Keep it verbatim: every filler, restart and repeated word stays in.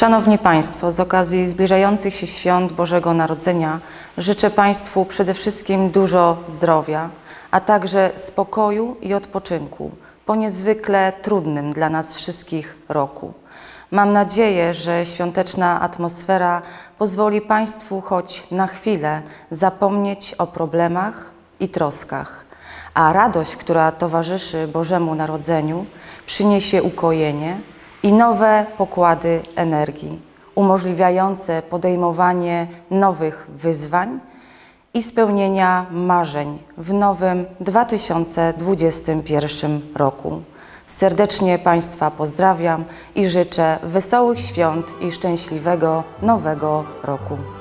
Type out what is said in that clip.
Szanowni Państwo, z okazji zbliżających się świąt Bożego Narodzenia życzę Państwu przede wszystkim dużo zdrowia, a także spokoju i odpoczynku po niezwykle trudnym dla nas wszystkich roku. Mam nadzieję, że świąteczna atmosfera pozwoli Państwu choć na chwilę zapomnieć o problemach i troskach, a radość, która towarzyszy Bożemu Narodzeniu, przyniesie ukojenie i nowe pokłady energii, umożliwiające podejmowanie nowych wyzwań i spełnienia marzeń w nowym dwa tysiące dwudziestym pierwszym roku. Serdecznie Państwa pozdrawiam i życzę wesołych świąt i szczęśliwego nowego roku.